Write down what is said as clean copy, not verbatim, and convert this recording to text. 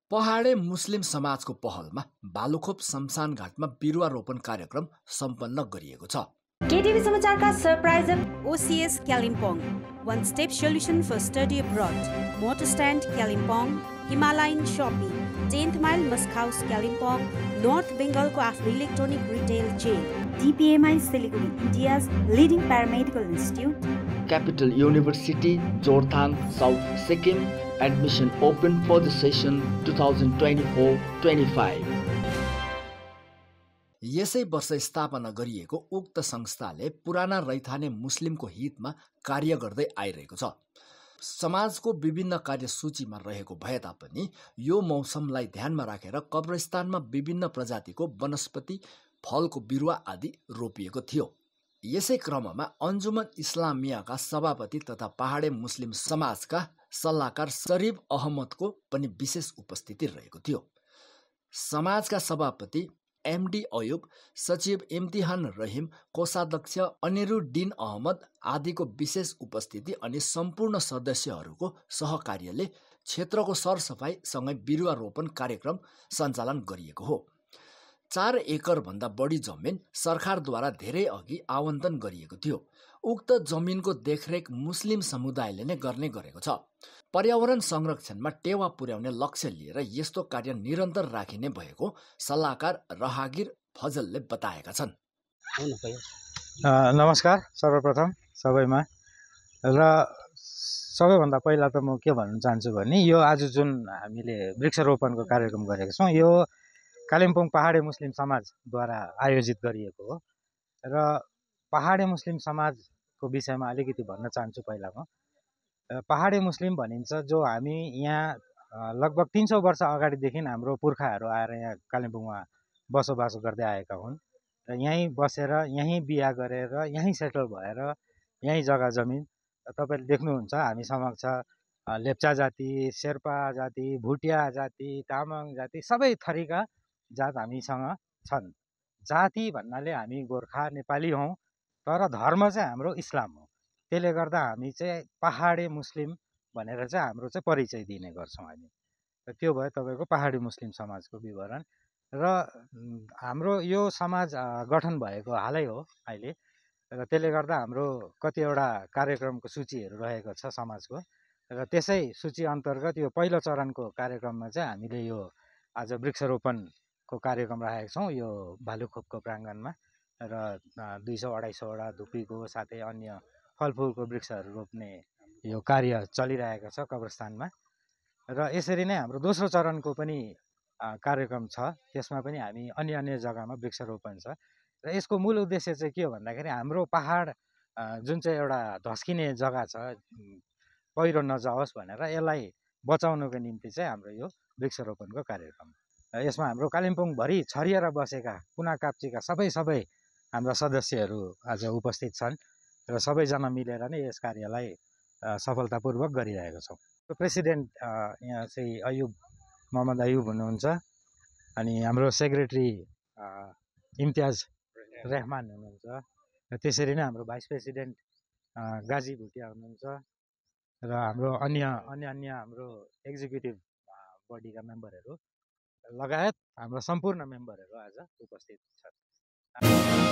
पहाडे मुस्लिम समाजको पहलमा बालुखोप शमशान घाटमा बिरुवा रोपण कार्यक्रम सम्पन्न गरिएको छ। केटिभी समाचारका सरप्राइजर OCS Kalimpong, one step solution for study abroad, motor stand Kalimpong, Himalayan shopping, 10th mile musk house Kalimpong, north बेङ्गलको आफ्नो electronic retail chain, DPMI Siliguri, India's leading paramedical institute, Capital University, Jorthang, South Sikkim. Admission open for the session 2024-25. यसै वर्ष स्थापना गरिएको उक्त संस्थाले पुराना रैथाने मुस्लिमको हितमा कार्य गर्दै आइरहेको छ। समाजको विभिन्न कार्यसूचीमा रहेको भए तापनि यो मौसमलाई ध्यानमा राखेर कब्रस्तानमा विभिन्न प्रजातिको वनस्पति, फलको बिरुवा आदि रोपिएको थियो। यसै क्रममा अन्जुमन इस्लामियाका सभापति तथा पहाडे मुस्लिम समाजका सल्लाहकार शरीफ अहमदको पनि विशेष उपस्थिति रहेको थियो। समाजका सभापति MD अयुब, सचिव इम्तिहान रहिम, कोषाध्यक्ष अनिरुद्दिन अहमद आदिको विशेष उपस्थिति अनि सम्पूर्ण सदस्यहरूको सहकार्यले क्षेत्रको सरसफाई सँगै बिरुवा रोपण कार्यक्रम सञ्चालन गरिएको हो। 4 एकड़ भन्दा बढी जमिन सरकारद्वारा धेरै अघि आवन्टन गरिएको थियो। उक्त जमिनको देखरेख मुस्लिम समुदायले नै गर्ने गरेको छ। पर्यावरण संरक्षणमा टेवा पुर्याउने लक्ष्य लिएर यस्तो कार्य निरन्तर राखिने भएको सल्लाहकार रहागिर फजलले बताएका छन्। नमस्कार सर्वप्रथम सबैमा, र सबैभन्दा पहिला त म के भन्न चाहन्छु भने यो आज जुन हामीले वृक्षरोपणको कार्यक्रम गरेका छौँ यो कालिम्पोङ पहाडे मुस्लिम समाजद्वारा आयोजित गरिएको हो। र पहाडे मुस्लिम समाजको विषयमा अलिकति भन्न चाहन्छु। पहिला म पहाडे मुस्लिम भनिन्छ जो हामी यहाँ लगभग 300 वर्ष अगाडिदेखि हाम्रो पुर्खाहरू आएर यहाँ कालिम्पोङमा बसोबासो गर्दै आएका हुन् र यहीँ बसेर यहीँ बिहा गरेर यहीँ सेटल भएर यहीँ जग्गा जमिन तपाईँले देख्नुहुन्छ हामी समक्ष लेप्चा जाति, शेर्पा जाति, भुटिया जाति, तामाङ जाति सबै थरीका जात हामीसँग छन्। जाति भन्नाले हामी गोर्खा नेपाली हौँ, तर धर्म चाहिँ हाम्रो इस्लाम हो। त्यसले गर्दा हामी चाहिँ पहाडे मुस्लिम भनेर चाहिँ हाम्रो चाहिँ परिचय दिने गर्छौँ हामी। र त्यो भयो तपाईँको पहाडी मुस्लिम समाजको विवरण। र हाम्रो यो समाज गठन भएको हालै हो अहिले, र त्यसले गर्दा हाम्रो कतिवटा कार्यक्रमको सूचीहरू रहेको छ समाजको, र त्यसै सूची अन्तर्गत यो पहिलो चरणको कार्यक्रममा चाहिँ हामीले यो आज वृक्षरोपणको कार्यक्रम राखेका छौँ यो भालुखोपको प्राङ्गणमा। र 200-250 धुपीको साथै अन्य फलफुलको वृक्षहरू रोप्ने यो कार्य चलिरहेको छ कब्रस्तानमा। र यसरी नै हाम्रो दोस्रो चरणको पनि कार्यक्रम छ, त्यसमा पनि हामी अन्य जग्गामा वृक्षरोपण छ। र यसको मूल उद्देश्य चाहिँ के हो भन्दाखेरि हाम्रो पहाड जुन चाहिँ एउटा धस्किने जग्गा छ, पहिरो नजाओस् भनेर यसलाई बचाउनको निम्ति चाहिँ हाम्रो यो वृक्षरोपणको कार्यक्रम। यसमा हाम्रो कालिम्पोङभरि छरिएर बसेका कुना काप्चीका सबै हाम्रा सदस्यहरू आज उपस्थित छन् र सबैजना मिलेर नै यस कार्यलाई सफलतापूर्वक गरिरहेका छौँ। प्रेसिडेन्ट यहाँ चाहिँ मोहम्मद अयुब हुनुहुन्छ, अनि हाम्रो सेक्रेटरी इम्तियाज रहमान हुनुहुन्छ, र त्यसरी नै हाम्रो भाइस प्रेसिडेन्ट गाजी भुटिया हुनुहुन्छ, र हाम्रो अन्य हाम्रो एक्जिक्युटिभ बडीका मेम्बरहरू लगायत हाम्रो सम्पूर्ण मेम्बरहरू आज उपस्थित छन्।